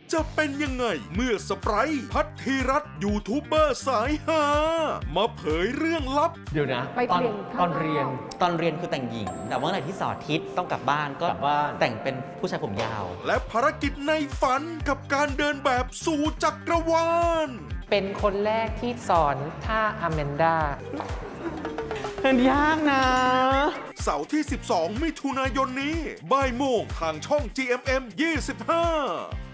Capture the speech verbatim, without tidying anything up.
จะเป็นยังไงเมื่อสไปร์พัทธีรัตน์ยูทูบเบอร์สายฮามาเผยเรื่องลับเดี๋ยวนะไปเรียนตอนเรียนตอนเรียนคือแต่งหญิงแต่ว่าไหนที่เสาร์อาทิตย์ต้องกลับบ้านก็แต่งเป็นผู้ชายผมยาวและภารกิจในฝันกับการเดินแบบสู่จักรวาลเป็นคนแรกที่สอนท่าอแมนดามันยากนะเสาร์ที่สิบสองมิถุนายนนี้บ่ายโมงทางช่อง จี เอ็ม เอ็ม ยี่สิบห้า